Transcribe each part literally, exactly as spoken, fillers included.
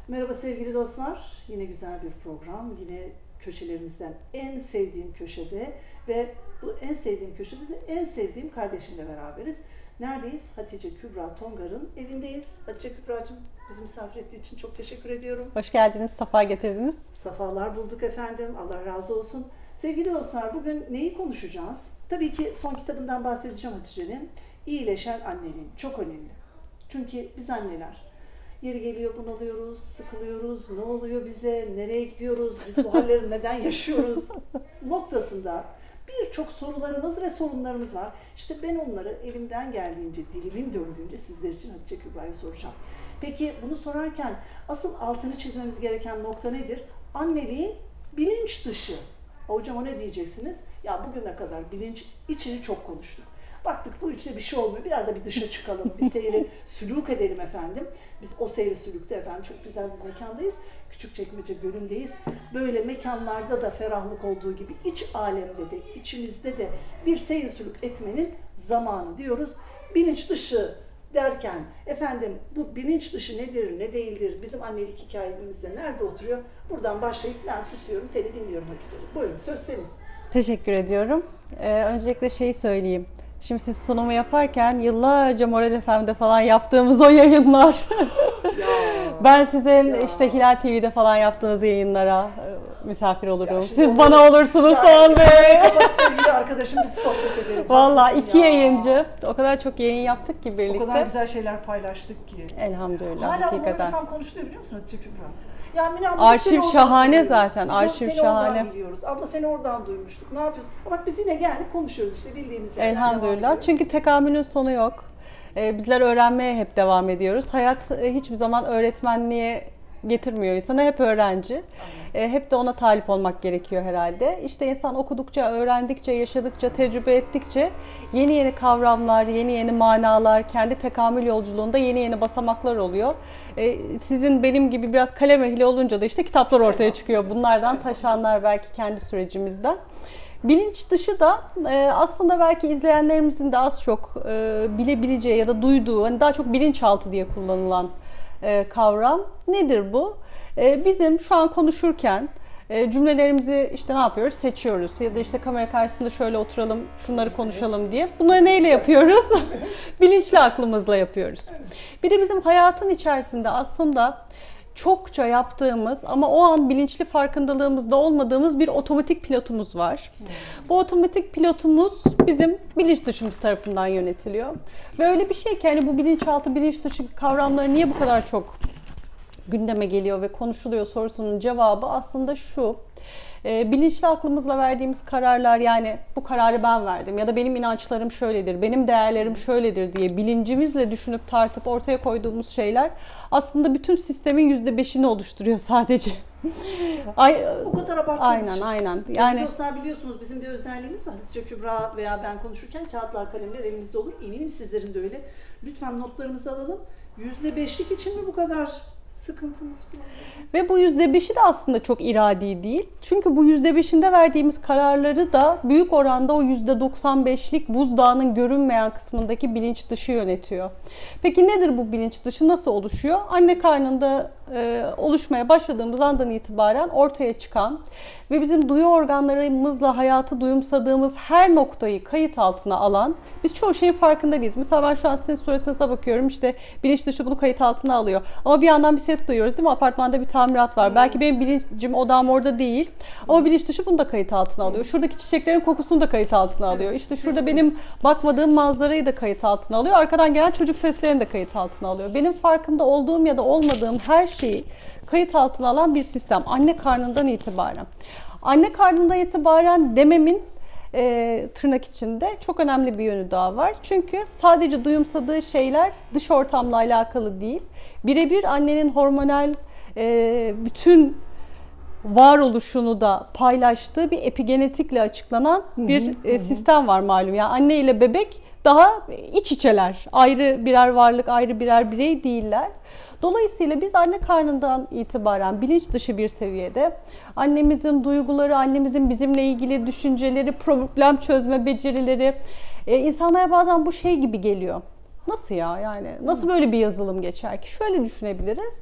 Merhaba sevgili dostlar, yine güzel bir program, yine köşelerimizden en sevdiğim köşede ve bu en sevdiğim köşede de en sevdiğim kardeşimle beraberiz. Neredeyiz? Hatice Kübra Tongar'ın evindeyiz. Hatice Kübra'cığım bizi misafir ettiği için çok teşekkür ediyorum. Hoş geldiniz, safa getirdiniz. Safalar bulduk efendim, Allah razı olsun. Sevgili dostlar, bugün neyi konuşacağız? Tabii ki son kitabından bahsedeceğim Hatice'nin. İyileşen anneliğin, çok önemli. Çünkü biz anneler yeri geliyor bunalıyoruz, sıkılıyoruz, ne oluyor bize, nereye gidiyoruz, biz bu halleri neden yaşıyoruz noktasında birçok sorularımız ve sorunlarımız var. İşte ben onları elimden geldiğince, dilimin döndüğünce sizler için Hatice Kübra'ya soracağım. Peki bunu sorarken asıl altını çizmemiz gereken nokta nedir? Anneliğin bilinç dışı. Hocam o ne diyeceksiniz? Ya bugüne kadar bilinç içini çok konuştuk. Baktık bu içte bir şey olmuyor. Biraz da bir dışa çıkalım. Bir seyri sülük edelim efendim. Biz o seyri sülükte efendim çok güzel bir mekandayız. Küçükçekmece Gölü'ndeyiz. Böyle mekanlarda da ferahlık olduğu gibi iç alemde de, içimizde de bir seyri sülük etmenin zamanı diyoruz. Bilinç dışı derken efendim bu bilinç dışı nedir, ne değildir, bizim annelik hikayemizde nerede oturuyor? Buradan başlayıp ben susuyorum, seni dinliyorum Hatice'ciğim. Buyurun söz senin. Teşekkür ediyorum. Ee, öncelikle şeyi söyleyeyim. Şimdi siz sunumu yaparken yıllarca Moral F M'de falan yaptığımız o yayınlar. Ya, ben sizin ya. işte Hilal T V'de falan yaptığınız yayınlara e, misafir olurum. Siz onu, bana olursunuz falan be. Kapat sevgili arkadaşım, biz sohbet edelim. Vallahi iki ya. yayıncı. O kadar çok yayın yaptık ki birlikte. O kadar güzel şeyler paylaştık ki. Elhamdülillah. Hala hakikaten. Moral F M konuşuluyor biliyor musun Hatice Kübra? Ya Mine abla, arşiv şahane zaten. Biz arşiv seni şahane. Oradan biliyoruz. Abla seni oradan duymuştuk. Ne yapıyorsun? Bak biz yine geldik konuşuyoruz işte bildiğiniz yerden. Elhamdülillah. Çünkü tekamülün sonu yok. Ee, bizler öğrenmeye hep devam ediyoruz. Hayat e, hiçbir zaman öğretmenliğe getirmiyor insanı. Hep öğrenci. E, hep de ona talip olmak gerekiyor herhalde. İşte insan okudukça, öğrendikçe, yaşadıkça, tecrübe ettikçe yeni yeni kavramlar, yeni yeni manalar, kendi tekamül yolculuğunda yeni yeni basamaklar oluyor. E, sizin benim gibi biraz kalem ehli olunca da işte kitaplar ortaya çıkıyor. Bunlardan taşanlar belki kendi sürecimizden. Bilinç dışı da e, aslında belki izleyenlerimizin de az çok e, bilebileceği ya da duyduğu, hani daha çok bilinçaltı diye kullanılan e, kavram. Nedir bu? E, bizim şu an konuşurken e, cümlelerimizi işte ne yapıyoruz? Seçiyoruz. Ya da işte kamera karşısında şöyle oturalım, şunları konuşalım diye. Bunları neyle yapıyoruz? Bilinçli aklımızla yapıyoruz. Bir de bizim hayatın içerisinde aslında çokça yaptığımız ama o an bilinçli farkındalığımızda olmadığımız bir otomatik pilotumuz var. Hmm. Bu otomatik pilotumuz bizim bilinç dışımız tarafından yönetiliyor. Ve öyle bir şey ki hani bu bilinçaltı, bilinç dışı kavramları niye bu kadar çok gündeme geliyor ve konuşuluyor sorusunun cevabı aslında şu. E, bilinçli aklımızla verdiğimiz kararlar, yani bu kararı ben verdim ya da benim inançlarım şöyledir, benim değerlerim şöyledir diye bilincimizle düşünüp tartıp ortaya koyduğumuz şeyler aslında bütün sistemin yüzde beşini oluşturuyor sadece. Ay, o kadar abartılmış. Aynen aynen. Yani dostlar biliyorsunuz bizim bir özelliğimiz var. Hatice Kübra veya ben konuşurken kağıtlar, kalemler elimizde olur. Eminim sizlerin de öyle. Lütfen notlarımızı alalım. yüzde beşlik için mi bu kadar sıkıntımız bu? Ve bu yüzde beşi de aslında çok iradi değil. Çünkü bu yüzde beşinde verdiğimiz kararları da büyük oranda o yüzde doksan beşlik buzdağının görünmeyen kısmındaki bilinç dışı yönetiyor. Peki nedir bu bilinç dışı? Nasıl oluşuyor? Anne karnında e, oluşmaya başladığımız andan itibaren ortaya çıkan ve bizim duyu organlarımızla hayatı duyumsadığımız her noktayı kayıt altına alan, biz çoğu şeyin farkında değiliz. Mesela ben şu an sizin suratınıza bakıyorum, işte bilinç dışı bunu kayıt altına alıyor. Ama bir yandan bir ses duyuyoruz değil mi? Apartmanda bir tamirat var. Hmm. Belki benim bilincim, odam orada değil. Ama bilinç dışı bunu da kayıt altına alıyor. Şuradaki çiçeklerin kokusunu da kayıt altına alıyor. İşte şurada benim bakmadığım manzarayı da kayıt altına alıyor. Arkadan gelen çocuk seslerini de kayıt altına alıyor. Benim farkında olduğum ya da olmadığım her şeyi kayıt altına alan bir sistem. Anne karnından itibaren. Anne karnından itibaren dememin E, tırnak içinde çok önemli bir yönü daha var. Çünkü sadece duyumsadığı şeyler dış ortamla alakalı değil. Birebir annenin hormonal e, bütün varoluşunu da paylaştığı bir epigenetikle açıklanan bir hı hı, e, sistem var malum. Yani anne ile bebek daha iç içeler. Ayrı birer varlık, ayrı birer birey değiller. Dolayısıyla biz anne karnından itibaren bilinç dışı bir seviyede annemizin duyguları, annemizin bizimle ilgili düşünceleri, problem çözme becerileri, e, insanlara bazen bu şey gibi geliyor. Nasıl ya yani? Nasıl böyle bir yazılım geçer ki? Şöyle düşünebiliriz.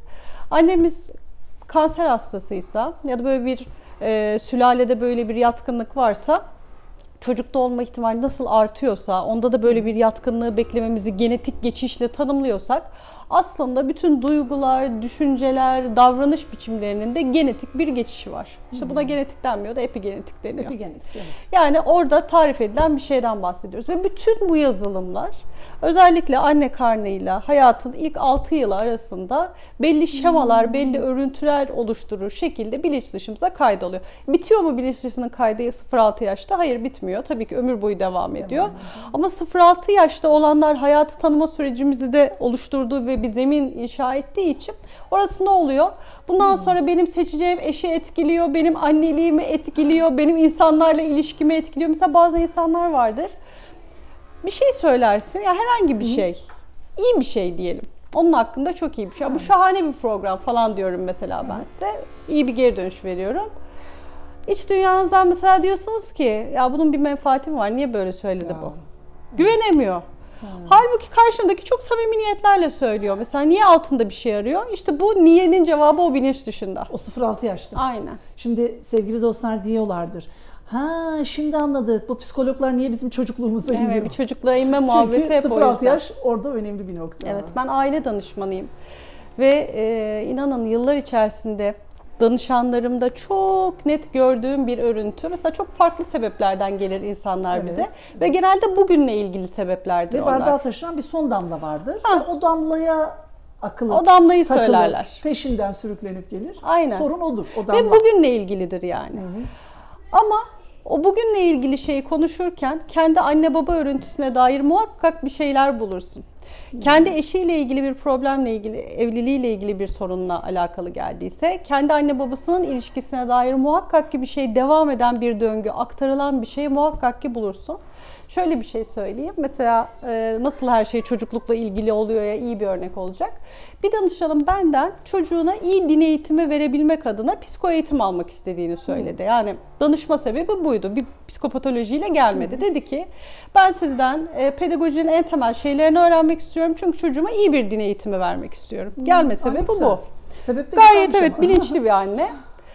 Annemiz kanser hastasıysa ya da böyle bir e, sülalede böyle bir yatkınlık varsa, çocukta olma ihtimali nasıl artıyorsa, onda da böyle bir yatkınlığı beklememizi genetik geçişle tanımlıyorsak, aslında bütün duygular, düşünceler, davranış biçimlerinin de genetik bir geçişi var. İşte buna genetik denmiyor da epigenetik deniyor. Epigenetik, evet. Yani orada tarif edilen bir şeyden bahsediyoruz. Ve bütün bu yazılımlar özellikle anne karnıyla hayatın ilk altı yılı arasında belli şemalar, belli örüntüler oluşturur şekilde bilinç dışımıza kaydoluyor. Bitiyor mu bilinç dışının kaydı sıfır altı yaşta? Hayır, bitmiyor. Tabii ki ömür boyu devam ediyor. Devam Ama sıfır altı yaşta olanlar hayatı tanıma sürecimizi de oluşturduğu ve bir zemin inşa ettiği için orası ne oluyor? Bundan hmm. sonra benim seçeceğim eşi etkiliyor, benim anneliğimi etkiliyor, benim insanlarla ilişkimi etkiliyor. Mesela bazı insanlar vardır. Bir şey söylersin ya, herhangi bir şey. İyi bir şey diyelim. Onun hakkında çok iyi bir şey. Bu şahane bir program falan diyorum mesela ben size. İyi bir geri dönüş veriyorum. İç dünyanızdan mesela diyorsunuz ki ya bunun bir menfaati mi var? Niye böyle söyledi ya. bu? Güvenemiyor. Hmm. Halbuki karşındaki çok samimi niyetlerle söylüyor. Mesela niye altında bir şey arıyor? İşte bu niyenin cevabı o bilinç dışında. O sıfır altı yaşta. Aynen. Şimdi sevgili dostlar diyorlardır. Ha şimdi anladık. Bu psikologlar niye bizim çocukluğumuza iniyor? Evet, bir çocukluğa inme muhabbeti hep o yüzden. Çünkü sıfır altı yaş orada önemli bir nokta. Evet, ben aile danışmanıyım. Ve e, inanın yıllar içerisinde danışanlarımda çok net gördüğüm bir örüntü. Mesela çok farklı sebeplerden gelir insanlar evet, bize. Evet. Ve genelde bugünle ilgili sebeplerdir Ve onlar. bardağa taşıran bir son damla vardır. Ha. O damlaya akıllı, o damlayı takılı, söylerler. Peşinden sürüklenip gelir. Aynen. Sorun odur. O damla. Ve bugünle ilgilidir yani. Hı hı. Ama o bugünle ilgili şeyi konuşurken kendi anne baba örüntüsüne dair muhakkak bir şeyler bulursun. Kendi eşiyle ilgili bir problemle ilgili, evliliğiyle ilgili bir sorunla alakalı geldiyse, kendi anne babasının ilişkisine dair muhakkak ki bir şey, devam eden bir döngü, aktarılan bir şeyi muhakkak ki bulursun. Şöyle bir şey söyleyeyim. Mesela e, nasıl her şey çocuklukla ilgili oluyor ya, iyi bir örnek olacak. Bir danışanım benden çocuğuna iyi din eğitimi verebilmek adına psiko eğitim almak istediğini söyledi. Yani danışma sebebi buydu. Bir psikopatolojiyle gelmedi. Dedi ki ben sizden e, pedagojinin en temel şeylerini öğrenmek istiyorum. Çünkü çocuğuma iyi bir din eğitimi vermek istiyorum. Gelme sebebi bu. Sebep de gayet evet ama. Bilinçli bir anne.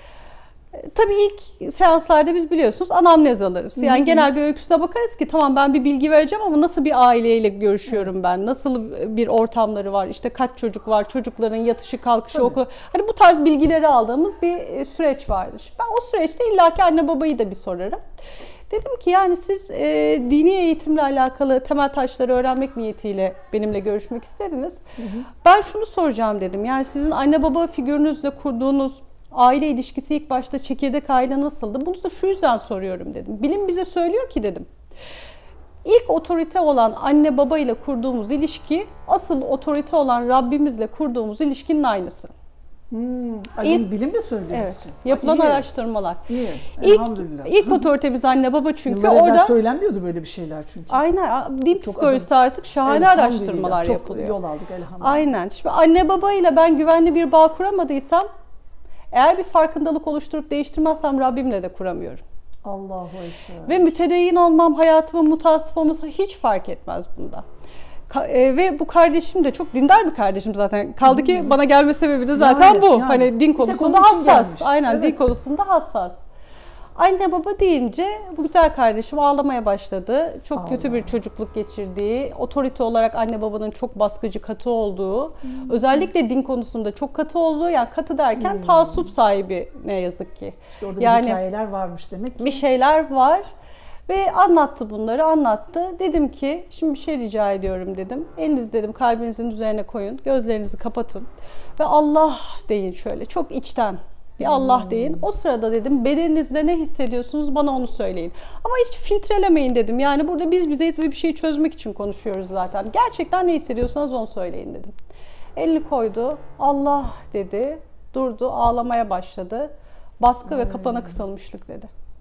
Tabii ilk seanslarda biz biliyorsunuz anamnez alırız. Yani Hı-hı. genel bir öyküsüne bakarız ki tamam ben bir bilgi vereceğim ama nasıl bir aileyle görüşüyorum evet. ben, nasıl bir ortamları var, işte kaç çocuk var, çocukların yatışı kalkışı okulu. Hani bu tarz bilgileri aldığımız bir süreç vardır. Ben o süreçte illaki anne babayı da bir sorarım. Dedim ki yani siz e, dini eğitimle alakalı temel taşları öğrenmek niyetiyle benimle görüşmek istediniz. Hı hı. Ben şunu soracağım dedim. Yani sizin anne baba figürünüzle kurduğunuz aile ilişkisi ilk başta çekirdek aile nasıldı? Bunu da şu yüzden soruyorum dedim. Bilim bize söylüyor ki dedim. İlk otorite olan anne baba ile kurduğumuz ilişki asıl otorite olan Rabbimizle kurduğumuz ilişkinin aynısı. Hmm, İlk, bilim mi söylüyor? Evet. Yapılan iyi. araştırmalar. İyi. İlk, ilk otoritemiz anne baba çünkü Yıllar orada söylenmiyordu böyle bir şeyler çünkü. Aynen. Din psikolojisi artık şahane araştırmalar çok yapılıyor. Çok yol aldık elhamdülillah. Aynen. Şimdi anne baba ile ben güvenli bir bağ kuramadıysam, eğer bir farkındalık oluşturup değiştirmezsem Rabbimle de kuramıyorum. Allahu Ekber. Ve mütedeyyin olmam, hayatımın mutasip olması hiç fark etmez bunda. Ka- e, ve bu kardeşim de çok dindar bir kardeşim zaten. Kaldı ki bana gelme sebebi de zaten yani, bu. Yani. Hani din konusunda hassas. Gelmiş. Aynen evet. din konusunda hassas. Anne baba deyince bu güzel kardeşim ağlamaya başladı. Çok Allah. kötü bir çocukluk geçirdiği, otorite olarak anne babanın çok baskıcı, katı olduğu, hmm. özellikle din konusunda çok katı olduğu, yani katı derken hmm. taassup sahibi ne yazık ki. İşte orada yani, bir hikayeler varmış demek ki. Bir şeyler var ve anlattı bunları, anlattı. Dedim ki şimdi bir şey rica ediyorum dedim. Elinizi dedim kalbinizin üzerine koyun, gözlerinizi kapatın ve Allah deyin şöyle çok içten. Bir Allah deyin. O sırada dedim bedeninizde ne hissediyorsunuz bana onu söyleyin. Ama hiç filtrelemeyin dedim. Yani burada biz bizeyiz ve bir şeyi çözmek için konuşuyoruz zaten. Gerçekten ne hissediyorsanız onu söyleyin dedim. Elini koydu. Allah dedi. Durdu. Ağlamaya başladı. Baskı hmm. ve kapana kısılmışlık dedi.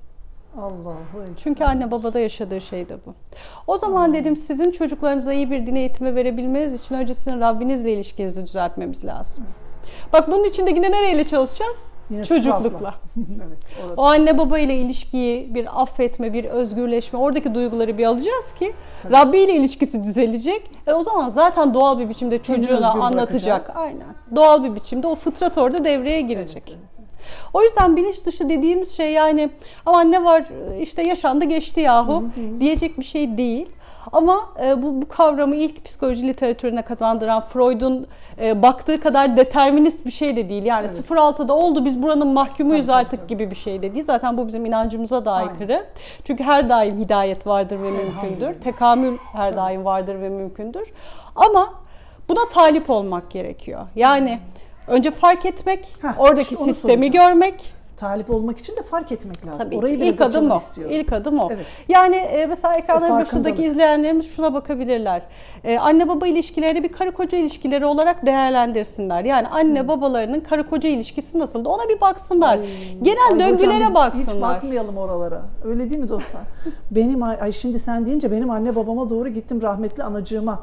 Allah'ım. Çünkü anne babada yaşadığı şey de bu. O zaman dedim sizin çocuklarınıza iyi bir din eğitimi verebilmeniz için öncesinde Rabbinizle ilişkinizi düzeltmemiz lazım. Evet. Bak bunun için de yine nereyle çalışacağız? Yine Çocuklukla. Evet, o anne baba ile ilişkiyi, bir affetme, bir özgürleşme, oradaki duyguları bir alacağız ki tabii. Rabbi ile ilişkisi düzelecek. E o zaman zaten doğal bir biçimde çocuğuna anlatacak. Bırakacak. Aynen. Doğal bir biçimde o fıtrat orada devreye girecek. Evet, evet, evet. O yüzden bilinç dışı dediğimiz şey yani aman ne var işte yaşandı geçti yahu hı hı. diyecek bir şey değil. Ama e, bu, bu kavramı ilk psikoloji literatürüne kazandıran Freud'un e, baktığı kadar determinist bir şey de değil. Yani evet. sıfır altıda oldu biz buranın mahkumuyuz tabii, artık tabii, tabii. gibi bir şey de değil. Zaten bu bizim inancımıza da aykırı. Aynen. Çünkü her daim hidayet vardır ve mümkündür. Tekamül her tabii. daim vardır ve mümkündür. Ama buna talip olmak gerekiyor. Yani hmm. önce fark etmek, Heh, oradaki sistemi soracağım. görmek. Talip olmak için de fark etmek lazım. Tabii, Orayı ilk adım o. istiyorum. İlk adım o. Evet. Yani e, mesela ekranların başındaki izleyenlerimiz şuna bakabilirler. E, anne baba ilişkilerini bir karı koca ilişkileri olarak değerlendirsinler. Yani anne hmm. babalarının karı koca ilişkisi nasıldı ona bir baksınlar. Ay, Genel ay döngülere hocam, baksınlar. Hiç bakmayalım oralara. Öyle değil mi dostlar? benim ay şimdi sen deyince benim anne babama doğru gittim rahmetli anacığıma.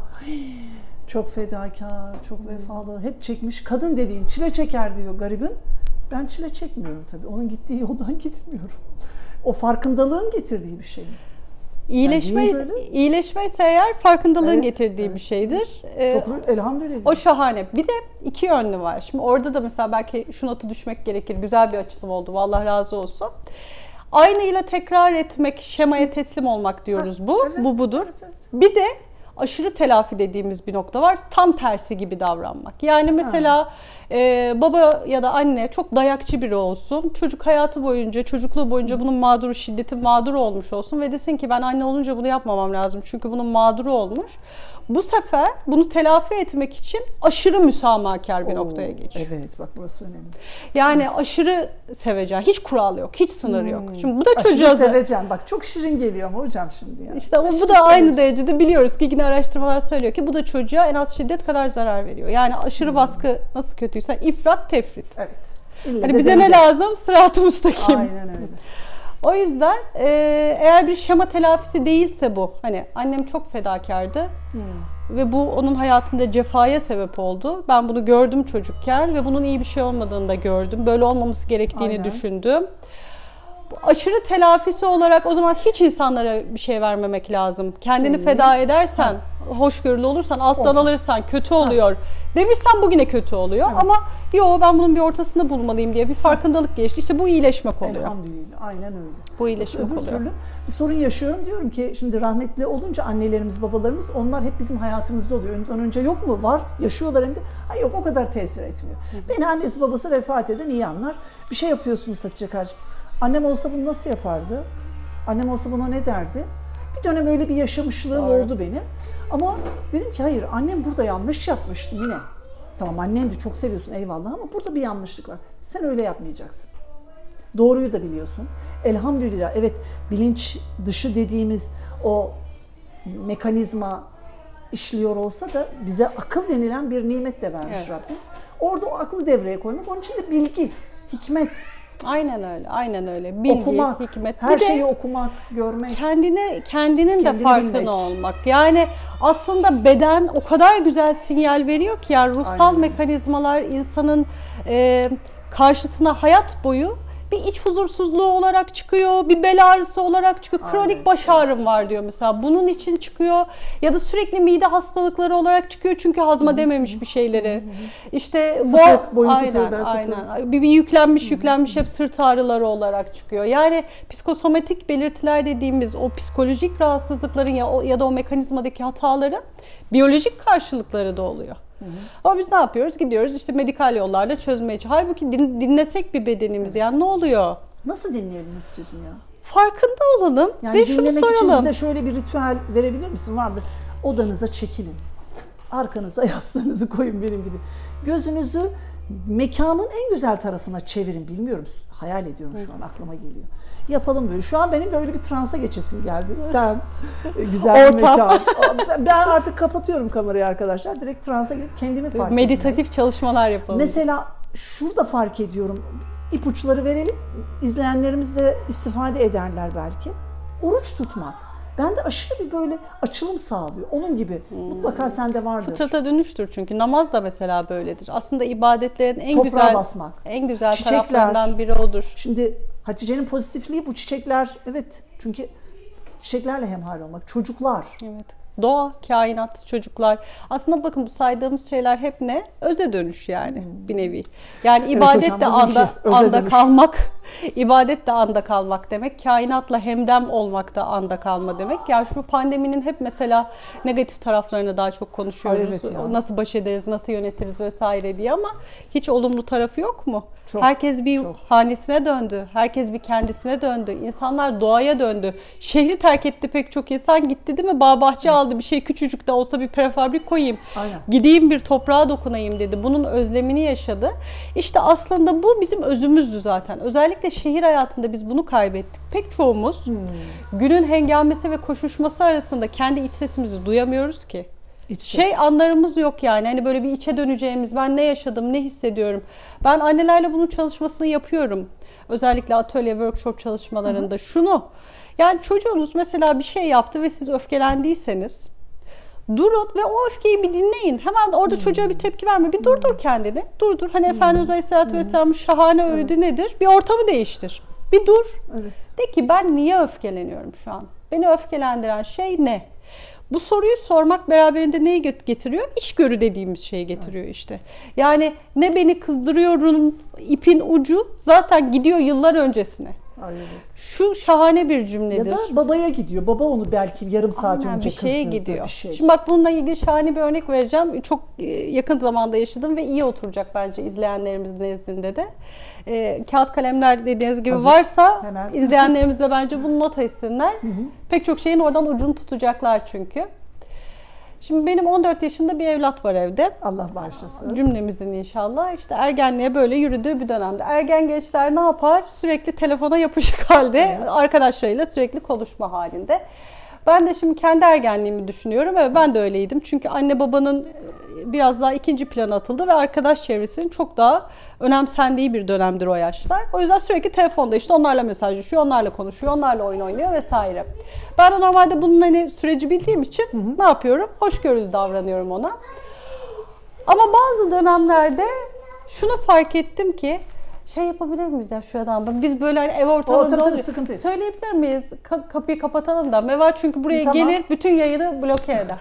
Çok fedakar, çok vefalı, hep çekmiş. Kadın dediğin çile çeker diyor garibim. Ben çile çekmiyorum tabii. Onun gittiği yoldan gitmiyorum. O farkındalığın getirdiği bir şey. İyileşme, yani iyileşme ise eğer farkındalığın evet, getirdiği evet. bir şeydir. Çok ee, elhamdülillah. O şahane. Bir de iki yönlü var. Şimdi orada da mesela belki şu notu düşmek gerekir. Güzel bir açılım oldu. Allah razı olsun. Aynıyla tekrar etmek, şemaya teslim olmak diyoruz ha, bu. Evet, bu budur. Evet, evet. Bir de aşırı telafi dediğimiz bir nokta var. Tam tersi gibi davranmak. Yani mesela e, baba ya da anne çok dayakçı biri olsun. Çocuk hayatı boyunca, çocukluğu boyunca bunun mağduru, şiddetin mağduru olmuş olsun ve desin ki ben anne olunca bunu yapmamam lazım. Çünkü bunun mağduru olmuş. Bu sefer bunu telafi etmek için aşırı müsamahakar bir Oo, noktaya geçiyor. Evet, bak burası önemli. Yani evet. aşırı sevecen, hiç kural yok, hiç sınır hmm. yok. Şimdi bu da aşırı çocuğa sevecen. Bak çok şirin geliyor ama hocam şimdi ya. İşte ama aşırı bu da sevecen. Aynı derecede biliyoruz ki yine araştırmalar söylüyor ki bu da çocuğa en az şiddet kadar zarar veriyor. Yani aşırı hmm. baskı nasıl kötüyse ifrat, tefrit. Evet. Hani bize de ne lazım? Sırat-ı müstakim. Aynen öyle. O yüzden e, eğer bir şema telafisi değilse bu, hani annem çok fedakardı hmm. ve bu onun hayatında cefaya sebep oldu. Ben bunu gördüm çocukken ve bunun iyi bir şey olmadığını da gördüm. Böyle olmaması gerektiğini Aynen. düşündüm. Aşırı telafisi olarak o zaman hiç insanlara bir şey vermemek lazım. Kendini hmm. feda edersen, ha. hoşgörülü olursan, alttan Orta. alırsan kötü oluyor. Ha. Demişsen bugüne kötü oluyor evet. ama yo ben bunun bir ortasında bulmalıyım diye bir farkındalık geçti. İşte bu iyileşmek oluyor. Elhamdülillah. Aynen öyle. Bu iyileşmek Öbür oluyor. Türlü bir sorun yaşıyorum diyorum ki şimdi rahmetli olunca annelerimiz, babalarımız onlar hep bizim hayatımızda oluyor. Ondan önce yok mu? Var. Yaşıyorlar hem de. Ay yok o kadar tesir etmiyor. Hı. Beni annesi babası vefat eden iyi anlar. Bir şey yapıyorsunuz Hatice kardeşim. Annem olsa bunu nasıl yapardı? Annem olsa buna ne derdi? Bir dönem öyle bir yaşamışlığım Doğru. oldu benim. Ama dedim ki hayır annem burada yanlış yapmıştı yine. Tamam annen de çok seviyorsun eyvallah ama burada bir yanlışlık var. Sen öyle yapmayacaksın. Doğruyu da biliyorsun. Elhamdülillah evet bilinç dışı dediğimiz o mekanizma işliyor olsa da bize akıl denilen bir nimet de vermiş evet. Rabbim. Orada o aklı devreye koymak onun için de bilgi, hikmet. Aynen öyle, aynen öyle. Bilgi, okumak, hikmet. Her bir şeyi de okumak, görmek. Kendine, kendinin Kendini de farkına bilmek. olmak. Yani aslında beden o kadar güzel sinyal veriyor ki yani ruhsal aynen. mekanizmalar insanın e, karşısına hayat boyu bir iç huzursuzluğu olarak çıkıyor, bir bel ağrısı olarak çıkıyor, kronik evet, baş ağrım evet. var diyor mesela. Bunun için çıkıyor ya da sürekli mide hastalıkları olarak çıkıyor çünkü hazma dememiş bir şeyleri. İşte bu aynen aynen bir, bir yüklenmiş yüklenmiş hep sırt ağrıları olarak çıkıyor. Yani psikosomatik belirtiler dediğimiz o psikolojik rahatsızlıkların ya, o, ya da o mekanizmadaki hataların biyolojik karşılıkları da oluyor. Hı hı. Ama biz ne yapıyoruz? Gidiyoruz işte medikal yollarla çözmeye çalışıyoruz. Halbuki din, dinlesek bir bedenimizi evet. yani ne oluyor? Nasıl dinleyelim Hatice'cim ya? Farkında olalım yani ve şunu soralım. Dinlemek için bize şöyle bir ritüel verebilir misin? Vardır. Odanıza çekilin. Arkanıza yastığınızı koyun benim gibi. Gözünüzü mekanın en güzel tarafına çevirin. Bilmiyorum. Hayal ediyorum şu an aklıma geliyor. Yapalım böyle. Şu an benim böyle bir transa geçesim geldi. Sen güzel bir mekan. Ben artık kapatıyorum kamerayı arkadaşlar. Direkt transa gelip kendimi fark Meditatif etmeyi. çalışmalar yapalım. Mesela şurada fark ediyorum. ipuçları verelim. İzleyenlerimiz de istifade ederler belki. Oruç tutmak. Bende aşırı bir böyle açılım sağlıyor. Onun gibi. Hmm. Mutlaka sende vardır. Fıtrata dönüştür çünkü. Namaz da mesela böyledir. Aslında ibadetlerin en Toprağa güzel basmak. en güzel Çiçekler. taraflarından biri odur. Şimdi Hatice'nin pozitifliği bu çiçekler. Evet. Çünkü çiçeklerle hemhal olmak. Çocuklar. Evet. Doğa, kainat, çocuklar. Aslında bakın bu saydığımız şeyler hep ne? Öze dönüş yani hmm. bir nevi. Yani ibadet evet hocam, de anda, anda dönüş. kalmak, ibadet de anda kalmak demek. Kainatla hemdem olmak da anda kalma demek. Yani şu pandeminin hep mesela negatif taraflarını daha çok konuşuyoruz. Ay evet ya. Nasıl baş ederiz, nasıl yönetiriz vesaire diye ama hiç olumlu tarafı yok mu? Çok, Herkes bir çok. hanesine döndü. Herkes bir kendisine döndü. İnsanlar doğaya döndü. Şehri terk etti pek çok insan gitti değil mi? Bağ bahçe evet. aldı. Bir şey küçücük de olsa bir prefabrik koyayım. Aynen. Gideyim bir toprağa dokunayım dedi. Bunun özlemini yaşadı. İşte aslında bu bizim özümüzdü zaten. Özellikle şehir hayatında biz bunu kaybettik. Pek çoğumuz hmm. günün hengamesi ve koşuşması arasında kendi iç sesimizi duyamıyoruz ki. İç şey ses. Anlarımız yok yani. Hani böyle bir içe döneceğimiz, ben ne yaşadım, ne hissediyorum. Ben annelerle bunun çalışmasını yapıyorum. Özellikle atölye, workshop çalışmalarında. Hı hı. Şunu, yani çocuğunuz mesela bir şey yaptı ve siz öfkelendiyseniz durun ve o öfkeyi bir dinleyin. Hemen orada hmm. çocuğa bir tepki verme. Bir durdur hmm. kendini. Durdur. Hani hmm. Efendimiz Aleyhisselatü hmm. Vesselam'ın şahane öğüdü evet. nedir? Bir ortamı değiştir. Bir dur. Evet. De ki ben niye öfkeleniyorum şu an? Beni öfkelendiren şey ne? Bu soruyu sormak beraberinde neyi getiriyor? İçgörü dediğimiz şeyi getiriyor evet. işte. Yani ne beni kızdırıyorum ipin ucu zaten gidiyor yıllar öncesine. Ay evet. Şu şahane bir cümledir. Ya da babaya gidiyor. Baba onu belki yarım saat Aynen, önce bir şeye kızdırdı. gidiyor. Bir şey. Şimdi bak bununla ilgili şahane bir örnek vereceğim. Çok yakın zamanda yaşadım ve iyi oturacak bence izleyenlerimizin nezdinde de. E, kağıt kalemler dediğiniz gibi Hazır. varsa Hemen. izleyenlerimiz de bence bunu not etsinler. Hı hı. Pek çok şeyin oradan ucunu tutacaklar çünkü. Şimdi benim on dört yaşında bir evlat var evde. Allah bağışlasın. Cümlemizin inşallah. İşte ergenliğe böyle yürüdüğü bir dönemde. Ergen gençler ne yapar? Sürekli telefona yapışık halde, evet. arkadaşlarıyla sürekli konuşma halinde. Ben de şimdi kendi ergenliğimi düşünüyorum ve ben de öyleydim. Çünkü anne babanın biraz daha ikinci plana atıldı ve arkadaş çevresinin çok daha önemsendiği bir dönemdir o yaşlar. O yüzden sürekli telefonda işte onlarla mesajlaşıyor, onlarla konuşuyor, onlarla oyun oynuyor vesaire. Ben de normalde bunun hani süreci bildiğim için hı hı. ne yapıyorum? Hoşgörülü davranıyorum ona. Ama bazı dönemlerde şunu fark ettim ki şey yapabilir miyiz ya şu adam? Biz böyle hani ev ortamında oluyor. Söyleyebilir miyiz? Ka- kapıyı kapatalım da. Meva çünkü buraya tamam. gelir bütün yayını bloke eder.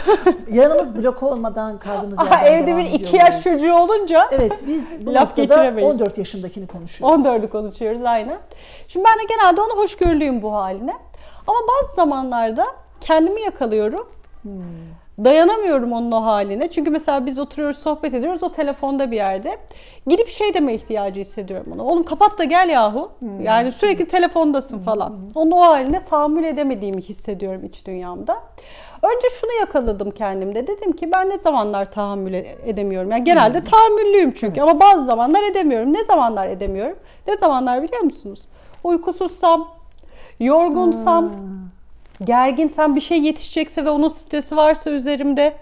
Yanımız blok olmadan kaldığımız yerden Aha, evde bir iki yaş çocuğu olunca evet biz bu noktada on dört yaşındakini konuşuyoruz. on dördü konuşuyoruz aynen. Şimdi ben de genelde ona hoşgörülüyüm bu haline. Ama bazı zamanlarda kendimi yakalıyorum. Hmm. Dayanamıyorum onun o haline. Çünkü mesela biz oturuyoruz, sohbet ediyoruz. O telefonda bir yerde. Gidip şey deme ihtiyacı hissediyorum ona. Oğlum kapat da gel yahu. Hmm. Yani sürekli telefondasın hmm. falan. Onun o haline tahammül edemediğimi hissediyorum iç dünyamda. Önce şunu yakaladım kendimde. Dedim ki ben ne zamanlar tahammül edemiyorum. Yani genelde hmm. tahammüllüyüm çünkü. Evet. Ama bazı zamanlar edemiyorum. Ne zamanlar edemiyorum? Ne zamanlar biliyor musunuz? Uykusuzsam, yorgunsam, hmm. gerginsem, bir şey yetişecekse ve onun stresi varsa üzerimde.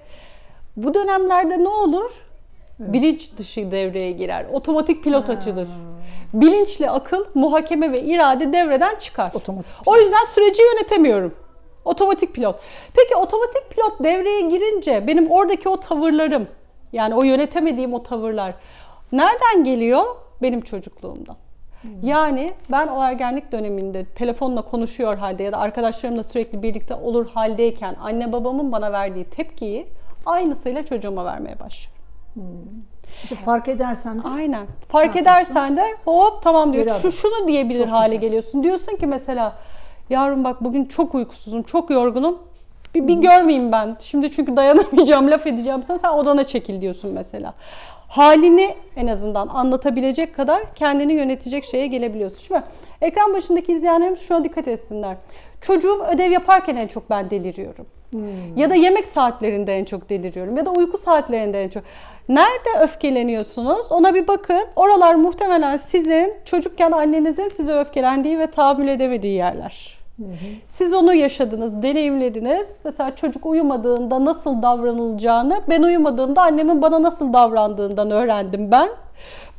Bu dönemlerde ne olur? Evet. Bilinç dışı devreye girer. Otomatik pilot hmm. açılır. Bilinçli akıl, muhakeme ve irade devreden çıkar. Otomatik. O yüzden süreci yönetemiyorum. Otomatik pilot. Peki otomatik pilot devreye girince benim oradaki o tavırlarım, yani o yönetemediğim o tavırlar nereden geliyor? Benim çocukluğumdan. Hmm. Yani ben o ergenlik döneminde telefonla konuşuyor halde ya da arkadaşlarımla sürekli birlikte olur haldeyken anne babamın bana verdiği tepkiyi aynısıyla çocuğuma vermeye başlıyorum. Hmm. İşte fark edersen de. Aynen. Fark haklısın. Edersen de hop tamam diyor. Şu şunu diyebilir çok hale güzel. Geliyorsun. Diyorsun ki mesela yavrum bak bugün çok uykusuzum, çok yorgunum. Bir, bir görmeyeyim ben. Şimdi çünkü dayanamayacağım, laf edeceğim sana. Sen odana çekil diyorsun mesela. Halini en azından anlatabilecek kadar kendini yönetecek şeye gelebiliyorsun. Şimdi ekran başındaki izleyenlerimiz şuna dikkat etsinler. Çocuğum ödev yaparken en çok ben deliriyorum. Hmm. Ya da yemek saatlerinde en çok deliriyorum. Ya da uyku saatlerinde en çok. Nerede öfkeleniyorsunuz? Ona bir bakın. Oralar muhtemelen sizin çocukken annenizin size öfkelendiği ve tahammül edemediği yerler. Hı hı. Siz onu yaşadınız, deneyimlediniz. Mesela çocuk uyumadığında nasıl davranılacağını, ben uyumadığımda annemin bana nasıl davrandığından öğrendim ben.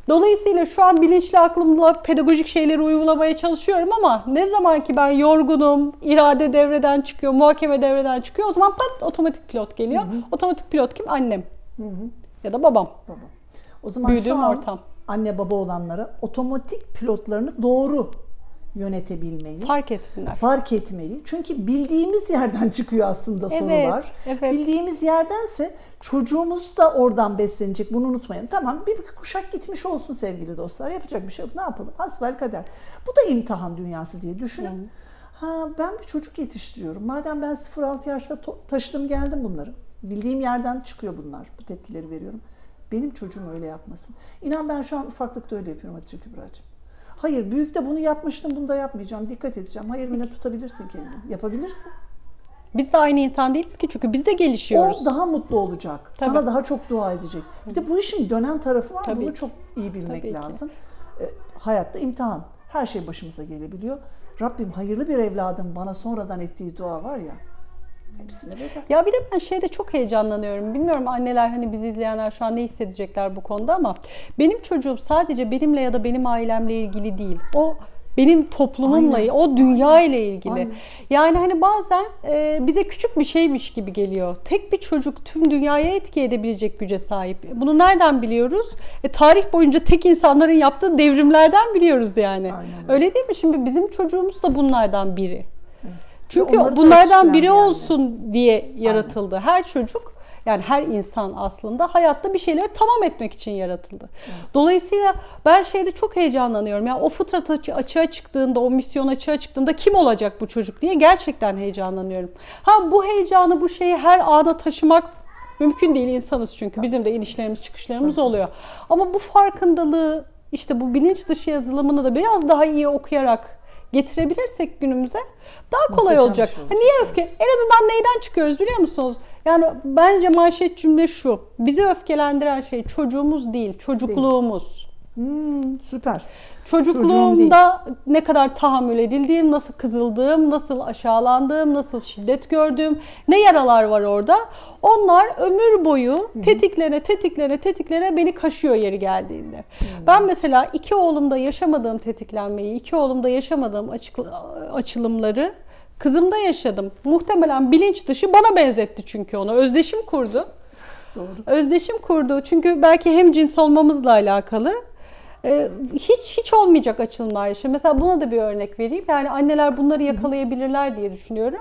Dolayısıyla şu an bilinçli aklımla pedagojik şeyleri uygulamaya çalışıyorum ama ne zaman ki ben yorgunum, irade devreden çıkıyor, muhakeme devreden çıkıyor, o zaman pat otomatik pilot geliyor. Hı hı. Otomatik pilot kim? Annem. Hı hı. Ya da babam. Baba. O zaman büyüdüğüm şu an ortam. Anne baba olanlara otomatik pilotlarını doğru yönetebilmeyi, fark etsinler. Fark etmeyi. Çünkü bildiğimiz yerden çıkıyor aslında evet, sorular. Evet. Bildiğimiz yerdense çocuğumuz da oradan beslenecek. Bunu unutmayın. Tamam, bir kuşak gitmiş olsun sevgili dostlar. Yapacak bir şey yok. Ne yapalım? Hasbelkader. Bu da imtihan dünyası diye düşünün. Hmm. Ha, ben bir çocuk yetiştiriyorum. Madem ben sıfır altı yaşta taşıdım geldim bunları. Bildiğim yerden çıkıyor bunlar. Bu tepkileri veriyorum. Benim çocuğum öyle yapmasın. İnan ben şu an ufaklıkta öyle yapıyorum Hatice Kübra'cığım. Hayır, büyükte bunu yapmıştım, bunu da yapmayacağım. Dikkat edeceğim. Hayır, yine tutabilirsin kendini. Yapabilirsin. Biz de aynı insan değiliz ki çünkü biz de gelişiyoruz. O daha mutlu olacak. Tabii. Sana daha çok dua edecek. Bir de bu işin dönen tarafı var. Tabii. Bunu çok iyi bilmek Tabii lazım. E, hayatta imtihan. Her şey başımıza gelebiliyor. Rabbim hayırlı bir evladım bana sonradan ettiği dua var ya. Hepsine bedel. Ya bir de ben şeyde çok heyecanlanıyorum. Bilmiyorum anneler, hani bizi izleyenler şu an ne hissedecekler bu konuda ama benim çocuğum sadece benimle ya da benim ailemle ilgili değil. O benim toplumumla, Aynen. o dünya ile ilgili. Aynen. Yani hani bazen e, bize küçük bir şeymiş gibi geliyor. Tek bir çocuk tüm dünyaya etki edebilecek güce sahip. Bunu nereden biliyoruz? E, tarih boyunca tek insanların yaptığı devrimlerden biliyoruz yani. Aynen. Öyle değil mi? Şimdi bizim çocuğumuz da bunlardan biri. Çünkü bunlardan biri yani. olsun diye yaratıldı. Aynen. Her çocuk, yani her insan aslında hayatta bir şeyleri tamam etmek için yaratıldı. Evet. Dolayısıyla ben şeyde çok heyecanlanıyorum. Yani o fıtrat açığa çıktığında, o misyon açığa çıktığında kim olacak bu çocuk diye gerçekten heyecanlanıyorum. Ha, bu heyecanı, bu şeyi her ana taşımak mümkün değil, insanız çünkü. Tabii. Bizim de inişlerimiz, çıkışlarımız Tabii. oluyor. Ama bu farkındalığı, işte bu bilinç dışı yazılımını da biraz daha iyi okuyarak getirebilirsek günümüze daha kolay Muhteşem olacak. Şey olacak. Niye öfke? En azından neyden çıkıyoruz biliyor musunuz? Yani bence manşet cümle şu. Bizi öfkelendiren şey çocuğumuz değil, çocukluğumuz. Hmm, süper. Çocukluğumda ne kadar tahammül edildiğim, nasıl kızıldığım, nasıl aşağılandığım, nasıl şiddet gördüğüm, ne yaralar var orada. Onlar ömür boyu tetiklene tetiklene tetiklene beni kaşıyor yeri geldiğinde. Hı-hı. Ben mesela iki oğlumda yaşamadığım tetiklenmeyi, iki oğlumda yaşamadığım açık, açılımları kızımda yaşadım. Muhtemelen bilinç dışı bana benzetti çünkü onu. Özdeşim kurdu. Doğru. Özdeşim kurdu. Çünkü belki hem cins olmamızla alakalı. Ee, hiç hiç olmayacak açılımlar yaşa. Mesela buna da bir örnek vereyim. Yani anneler bunları yakalayabilirler diye düşünüyorum.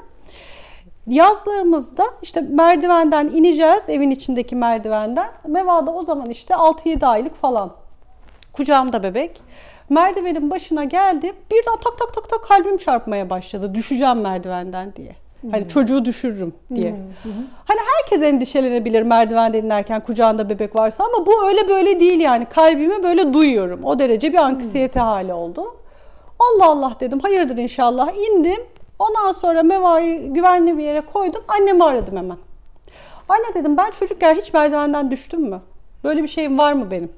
Yazlığımızda işte merdivenden ineceğiz, evin içindeki merdivenden. Meva'da o zaman işte altı yedi aylık falan. Kucağımda bebek. Merdivenin başına geldim. Birden tak tak tak tak kalbim çarpmaya başladı. Düşeceğim merdivenden diye. Hani hmm. çocuğu düşürürüm diye. Hmm. Hani herkes endişelenebilir merdivenden inerken kucağında bebek varsa ama bu öyle böyle değil yani. Kalbimi böyle duyuyorum. O derece bir anksiyete hmm. hali oldu. Allah Allah dedim. Hayırdır inşallah. İndim. Ondan sonra Meva'yı güvenli bir yere koydum. Annemi aradım hemen. Anne dedim, ben çocukken hiç merdivenden düştüm mü? Böyle bir şeyim var mı benim?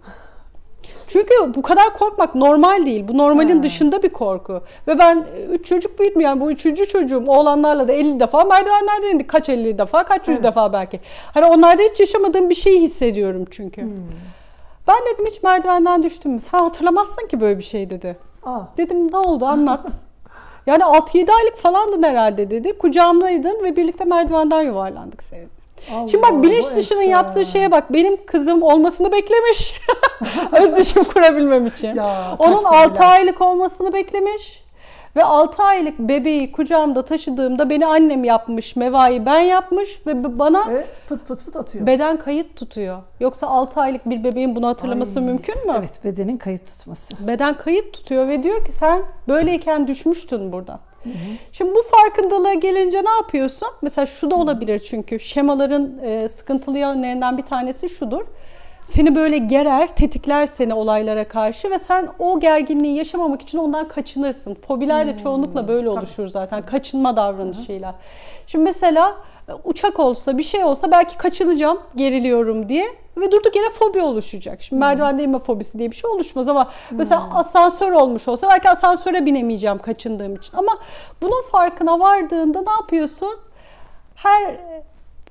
Çünkü bu kadar korkmak normal değil. Bu normalin ha. dışında bir korku. Ve ben üç çocuk büyüttüm. Yani bu üçüncü çocuğum oğlanlarla da elli defa merdivenlerden indik. Kaç elli defa, kaç yüz evet. defa belki. Hani onlarda hiç yaşamadığım bir şeyi hissediyorum çünkü. Hmm. Ben dedim hiç merdivenden düştüm mü? Sen hatırlamazsın ki böyle bir şey dedi. Aa. Dedim ne oldu anlat. Yani altı yedi aylık falandın herhalde dedi. Kucağımdaydın ve birlikte merdivenden yuvarlandık seninle. Allah, şimdi bak bilinç dışının işte. yaptığı şeye bak, benim kızım olmasını beklemiş. Özdeşim kurabilmem için. Ya, onun altı aylık olmasını beklemiş. Ve altı aylık bebeği kucağımda taşıdığımda beni annem yapmış, Meva'yı ben yapmış ve bana ve pıt pıt pıt atıyor. Beden kayıt tutuyor. Yoksa altı aylık bir bebeğin bunu hatırlaması Ay, mümkün mü? Evet, bedenin kayıt tutması. Beden kayıt tutuyor ve diyor ki sen böyleyken düşmüştün buradan. Hı hı. Şimdi bu farkındalığa gelince ne yapıyorsun? Mesela şu da olabilir çünkü şemaların e, sıkıntılı yönlerinden bir tanesi şudur. Seni böyle gerer, tetikler seni olaylara karşı ve sen o gerginliği yaşamamak için ondan kaçınırsın. Fobiler de çoğunlukla böyle hmm, oluşur zaten. Kaçınma davranışıyla. Şimdi mesela uçak olsa, bir şey olsa belki kaçınacağım, geriliyorum diye ve durduk yere fobi oluşacak. Şimdi hmm. merdivende inme fobisi diye bir şey oluşmaz ama hmm. mesela asansör olmuş olsa belki asansöre binemeyeceğim kaçındığım için. Ama bunun farkına vardığında ne yapıyorsun? Her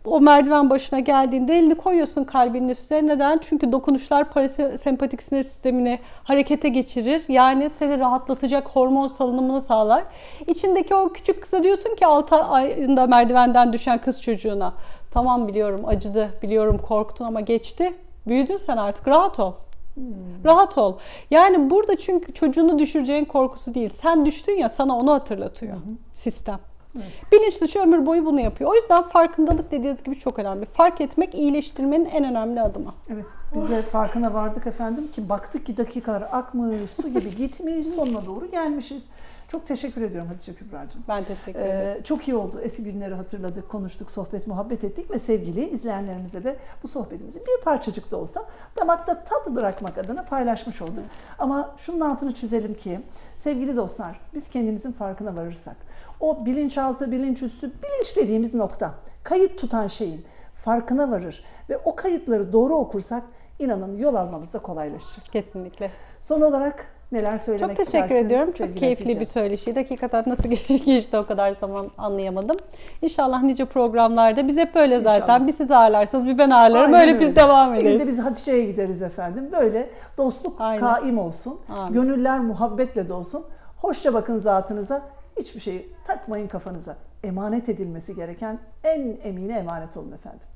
o merdiven başına geldiğinde elini koyuyorsun kalbinin üstüne. Neden? Çünkü dokunuşlar parasempatik sinir sistemini harekete geçirir. Yani seni rahatlatacak hormon salınımını sağlar. İçindeki o küçük kıza diyorsun ki altı ayında merdivenden düşen kız çocuğuna, tamam biliyorum acıdı, biliyorum korktun ama geçti. Büyüdün sen artık, rahat ol. Hmm. Rahat ol. Yani burada çünkü çocuğunu düşüreceğin korkusu değil. Sen düştün ya, sana onu hatırlatıyor, hı hı, sistem. Evet. Bilinç dışı ömür boyu bunu yapıyor. O yüzden farkındalık dediğiniz gibi çok önemli. Fark etmek iyileştirmenin en önemli adımı. Evet. Biz de farkına vardık efendim ki baktık ki dakikalar akmış, su gibi gitmiş, sonuna doğru gelmişiz. Çok teşekkür ediyorum Hatice Kübra'cığım. Ben teşekkür ederim. Ee, çok iyi oldu. Eski günleri hatırladık, konuştuk, sohbet, muhabbet ettik ve sevgili izleyenlerimize de bu sohbetimizi bir parçacık da olsa damakta tat bırakmak adına paylaşmış olduk. Evet. Ama şunun altını çizelim ki sevgili dostlar, biz kendimizin farkına varırsak, o bilinçaltı, bilinçüstü, bilinç dediğimiz nokta, kayıt tutan şeyin farkına varır ve o kayıtları doğru okursak inanın yol almamız da kolaylaşacak. Kesinlikle. Son olarak neler söylemek istersin? Çok teşekkür ediyorum. Çok keyifli Hatice. Bir söyleşiydi. Hakikaten nasıl geçti o kadar zaman anlayamadım. İnşallah nice programlarda. Biz hep böyle zaten. İnşallah. Bir siz ağırlarsınız, bir ben ağırlarım. Böyle biz devam ederiz. Bir de biz Hatice'ye gideriz efendim. Böyle dostluk Aynen. kaim olsun. Amin. Gönüller muhabbetle de olsun. Hoşça bakın zatınıza. Hiçbir şeyi takmayın kafanıza. Emanet edilmesi gereken en emine emanet olun efendim.